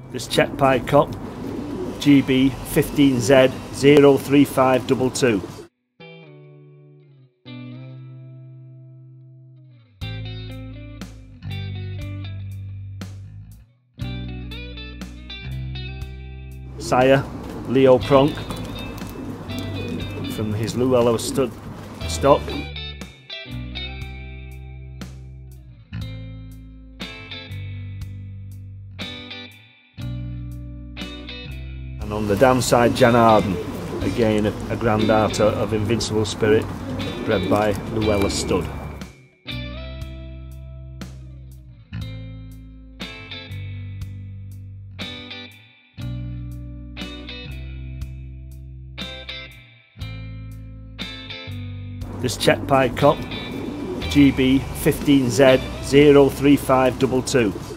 This check pied cock, GB 15Z03522. Sire, Leo Pronk, from his Llewellyn stud stock. And on the dam side, Jan Arden, again a grand art of invincible spirit, bred by Llewellyn stud. This check pied cock, GB 15Z03522.